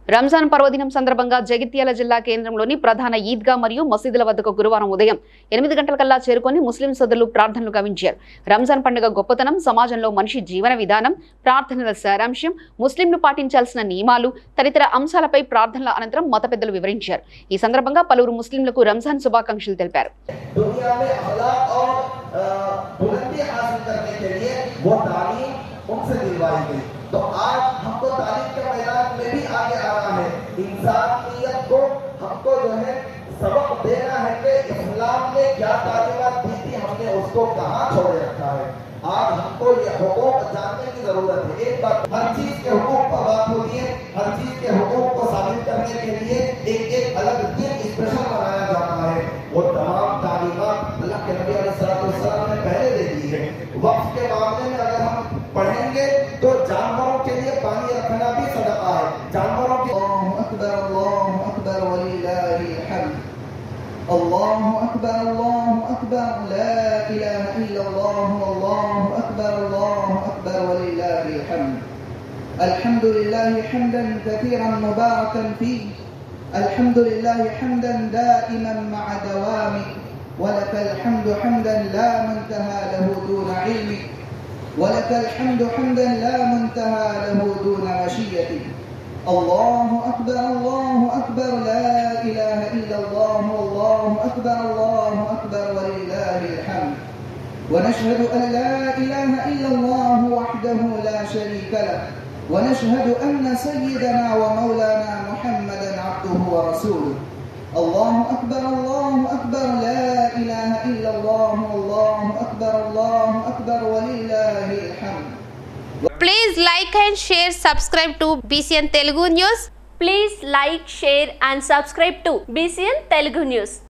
రంజాన్ పర్వదినం సందర్భంగా జగిత్యాల జిల్లా కేంద్రంలోని ప్రధాన ఈద్గా మరియు మసీదుల వద్దకు గురువారం ఉదయం 8 గంటలకల్లా చేరుకొని ముస్లిం సోదరులు ప్రార్థనలు గావించారు. రంజాన్ పండుగ గొప్పతనం, సమాజంలో మనిషి జీవన విధానం, ప్రార్థనల సారాంశం, ముస్లింలు పాటించాల్సిన నియమాలు తదితర అంశాలపై ప్రార్థనల అనంతరం మత పెద్దలు వివరించారు. ఈ సందర్భంగా పలువురు ముస్లింలకు రంజాన్ శుభాకాంక్షలు తెలిపారు. तो आज हमको तालीम के मैदान में भी आगे आना है। इंसानियत को हमको जो है सबक देना है कि इस्लाम ने क्या तालीमात दी थी, हमने उसको कहाँ छोड़े रखा है। आज हमको ये हुकूक जानने की जरूरत है। एक बात, हर चीज के हुकूक पर बात होती है, हर चीज के हुकूक को साबित करने के लिए एक अलग दिन स्पेशल बनाया जाता है। वो तमाम तालीमात अल्लाह के नबी अलैहिस्सलाम ने पहले दे दी है। वक्त के मामले में अगर हम पढ़ेंगे तो जानवरों के लिए पानी रखना भी सदका है। जानवरों के अल्लाहु अकबर वलिल्लाहिल हम्द, अल्लाहु अकबर ला इलाहा इल्लल्लाह, अल्लाहु अकबर वलिल्लाहिल हम्द। अल्हम्दुलिल्लाहि हम्दन कसीरन मुबारकन फीह, अल्हम्दुलिल्लाहि हम्दन दाइमन मअ दवामिक, वलकल हम्दु हम्दन ला मुंतहा लहु दून इल्मिक, ولك الحمد حمدا لا منتهى له دون مشيته. الله أكبر لا إله إلا الله، الله أكبر ولله الحمد. ونشهد أن لا إله إلا الله وحده لا شريك له، ونشهد أن سيدنا ومولانا محمدا عبده ورسوله. الله أكبر لا إله إلا الله، الله أكبر ولله الحمد. Please like and share, subscribe to BCN Telugu News. Please like, share and subscribe to BCN Telugu News.